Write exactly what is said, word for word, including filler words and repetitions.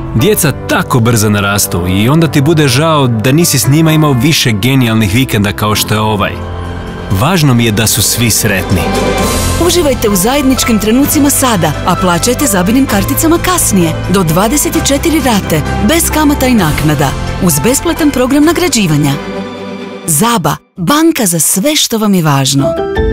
Djeca tako brzo narastu i onda ti bude žao da nisi s njima imao više genijalnih vikenda kao što je ovaj. Važno mi je da su svi sretni. Uživajte u zajedničkim trenucima sada, a plaćajte Zabinim karticama kasnije, do dvadeset četiri rate, bez kamata i naknada, uz besplatan program nagrađivanja. Zaba, banka za sve što vam je važno.